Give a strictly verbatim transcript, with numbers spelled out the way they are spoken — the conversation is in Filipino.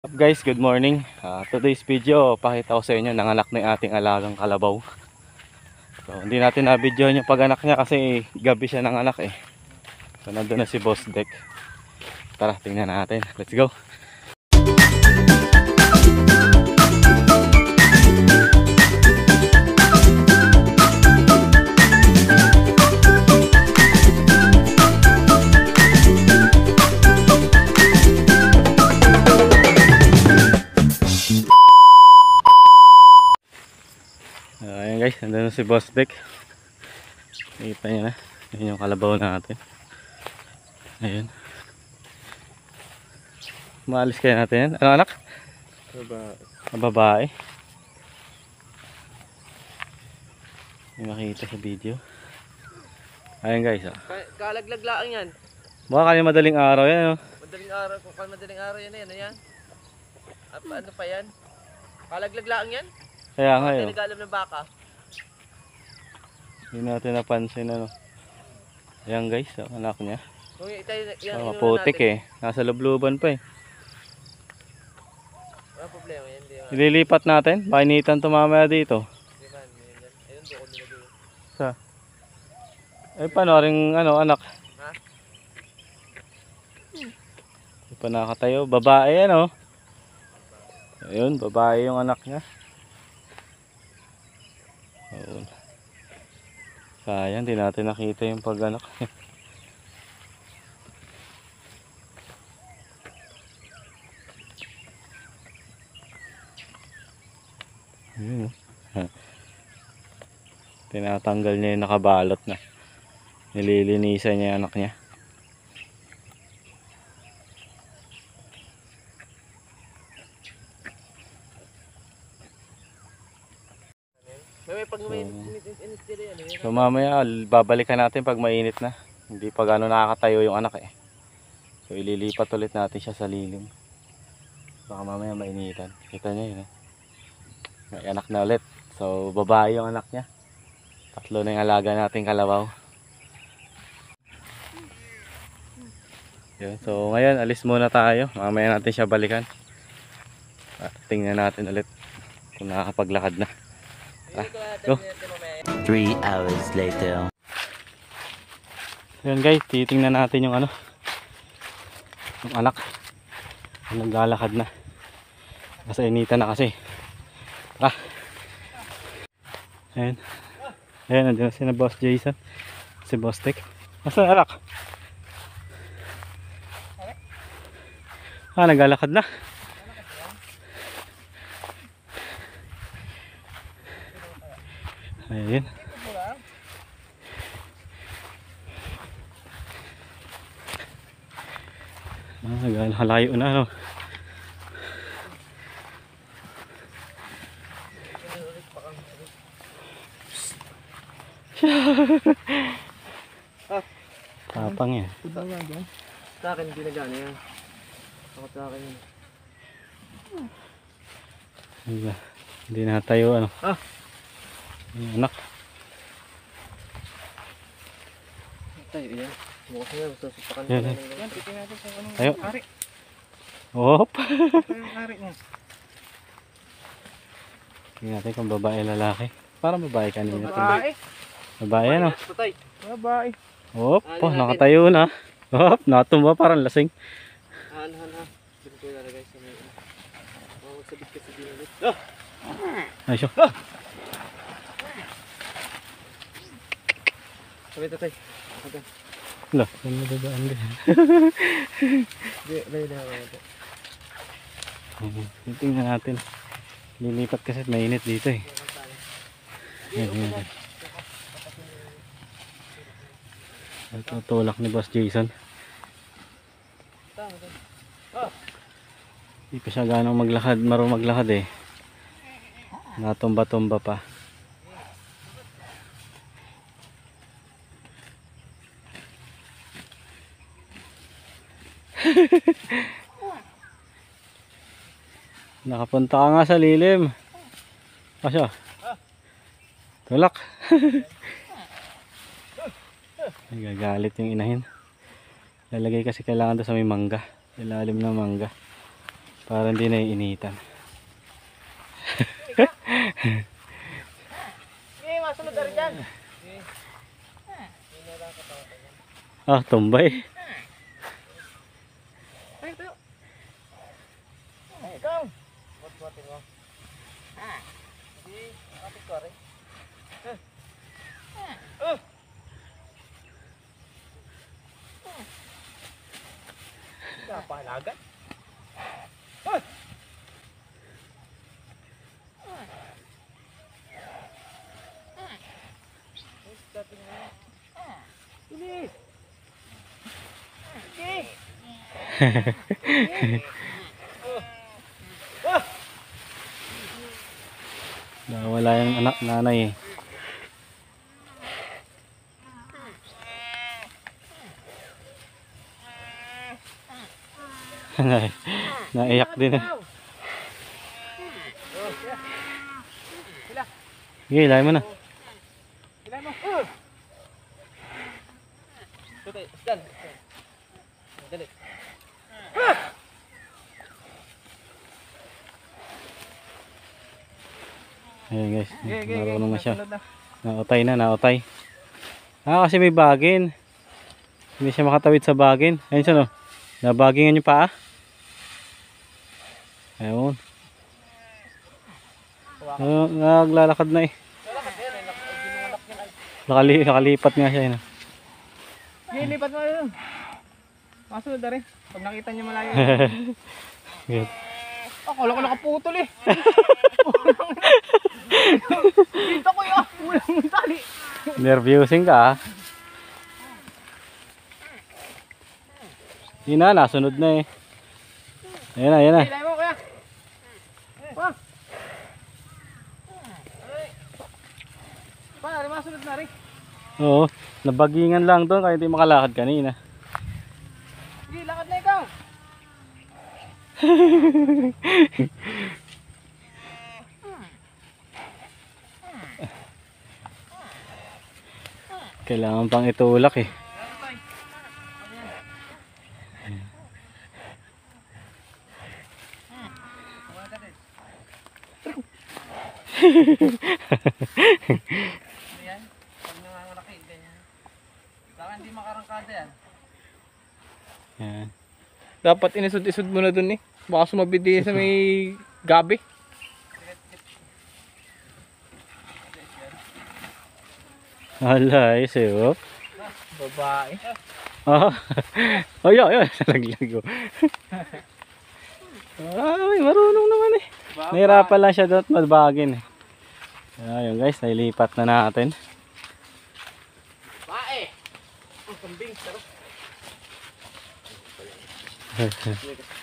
Up guys, good morning. Uh, today's video, pakita ko sa inyo nanganak na yung ating alagang kalabaw. So, hindi natin na-videohan yung pag-anak niya kasi gabi siya nanganak eh. So, nandun na si Boss Deck. Tara, tingnan natin. Let's go. Ayan guys, nandun na si Boss Deck. Nakita niyo na. Ayan yung kalabaw natin. Ayan. Maalis kaya natin yan. Ano anak? Babae. Ang babae. Yung makita sa video. Ayan guys. Oh. Kalaglag lang yan. Baka kanina madaling araw yan. Oh. Madaling araw, kung kan madaling araw yan, ano yan? Apa, ano pa yan? Kalaglag lang yan? Kaya nga yun. Tinigalam ng baka. Hindi natin napansin ano. Ayan guys, oh, anak niya. Kung itayo, yan, Oh, inuuna putik natin. eh. Nasa lubluban pa eh. Wala problema yan, di ba? Ililipat natin. Painitan tumamaya dito. Di ba, yan. Ayun, doon ko nilagay. Sa. Eh paano rin ano anak? Ha? Hindi pa nakatayo. Babae yan oh. Ayun, babae yung anak niya. Ayun. Sayang, di natin nakita yung pag-anak. Ayun, oh. Tinatanggal niya yung nakabalot na. Nililinisan niya yung anak niya. May may pag may So, init dito yan. eh. So mamaya babalikan natin pag mainit na. Hindi pa gano'n nakakatayo yung anak eh. So ililipat ulit natin siya sa lilim. Baka mamaya mainitan. Kita niyo yun eh. May anak na ulit. So babae yung anak niya. Tatlo na yung alaga nating kalabaw. Yun. So ngayon alis muna tayo. Mamaya natin siya balikan. At tingnan natin ulit kung nakakapaglakad na. Ah, go. Three hours later. Yan guys, titingnan natin yung ano, yung anak. Naglalakad na. Nasa initan na kasi. Tara. Ayan. Ayan, nandiyan na si na Boss Jason. Si Boss Tech. Nasaan anak? Ah, naglalakad na. Ayan. Ah, halayo na ano. Tapang yan. Sa akin, hindi na gano'n yan. Ako sa akin yan. Hindi, hindi na tayo ano. Ah! Ayan, anak. Tayo yan. Bukas nga, susupakan Yan, ko yan. na. Yan, titin natin sa anong Tayo. ari. Hop. Ito yung ari niya. Tingnan natin kung babae lalaki. Parang babae kanina. Babae. Babae ano. Patay. Babae. Hop. Ano Oh, natin? nakatayo na. Hop. Natumba parang lasing. Han, han, han. Dito ko ilalagay sa may... Oh, magsabit kasi din ulit. Ah! Ay, siya. Sabi tatay. Ito. Wala. Ano na dadaan din. Hindi, layo na ako ito. Tingnan natin. Lilipat kasi mainit dito eh. Ayan, ayan. Ito tulak ni Boss Jason. Hindi pa siya ganong maglakad, marunong maglakad eh. Natumba-tumba pa. Nakapunta ka nga sa lilim. Asya. Tulak. Nagagalit yung inahin. Lalagay kasi kailangan doon sa may mangga. Ilalim ng mangga. Para hindi naiinitan. Sige, masunod na rin dyan. Ah, tumbay. Ay, tayo. Ay, ikaw. Buat-buatin mo. Hindi, kapit ko rin. Uh. Kapalagan. Uh. Bilis. Okay. Nawala yung anak nanay eh. Naiyak din eh. Sige, ilahin mo na. Ilan mo? Uh. Tutoy, dyan. Dali. Uh. Ayan guys, Okay, okay, marunong na siya. Nasunod na. Nautay na, nautay. Ah, kasi may bagin. Hindi siya makatawid sa bagin. Ayun siya no. Nabagingan yung paa. Ayun. Uh, naglalakad na eh. Lalakad yan eh. nak- Ginunganak yan ay. Nakali, nakalipat nga siya. Yun. Sige, lipat mo yun. Masunod na rin. Pag nakita niyo malayo. Good. Akala ko nakaputol eh. Dito ko yun. Ulang mong tali. Nervyosing ka ah. Yun na, nasunod na eh. Ayan na, ayan na. Ilay mo kuya. Pa. Pa, rin masunod na rin. Oo, nabagingan lang doon kaya hindi makalakad kanina. Sige, lakad na ikaw. Kailangan pang itulak eh. Ayan. Pag nangangalaki, ganyan. Saka hindi makarangkada yan. Ayan. Dapat inisod-isod mo na dun eh. Baka sumabit din sa may gabi. Hala, ayos eh. Oh. Babae. Oh. Oh, yun, yun. Nalaglag oh. Ay, marunong naman eh. Nahirapan lang siya doon at madbagin eh. Ayun guys, nailipat na natin. Bae! Ang kambing, sarap.